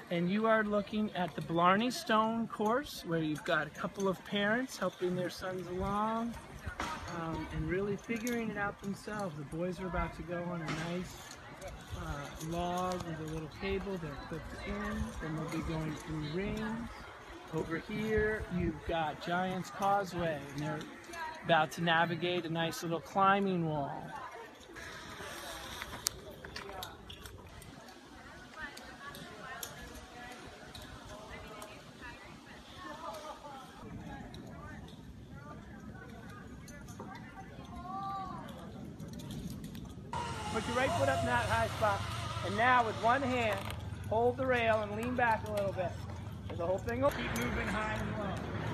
And you are looking at the Blarney Stone course, where you've got a couple of parents helping their sons along and really figuring it out themselves. The boys are about to go on a nice log with a little cable they're clipped in. Then they'll be going through rings. Over here, you've got Giant's Causeway, and they're about to navigate a nice little climbing wall. Put your right foot up in that high spot, and now with one hand, hold the rail and lean back a little bit. And the whole thing will keep moving high and low.